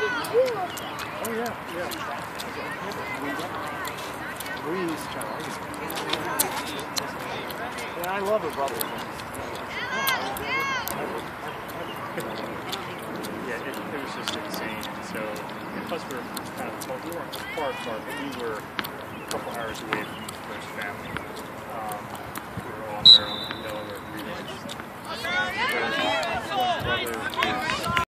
Oh yeah, yeah. Breeze, Charlie. Yeah, I love her brother. Yeah, it was just insane. So, and plus we were kind of, we weren't far, but we were a couple hours away from the first family.